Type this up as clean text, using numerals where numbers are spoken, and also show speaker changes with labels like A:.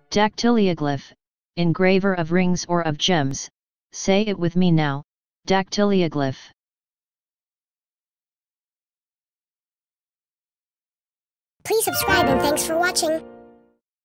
A: Dactylioglyph, engraver of rings or of gems. Say it with me now, dactylioglyph.
B: Please subscribe and thanks for watching.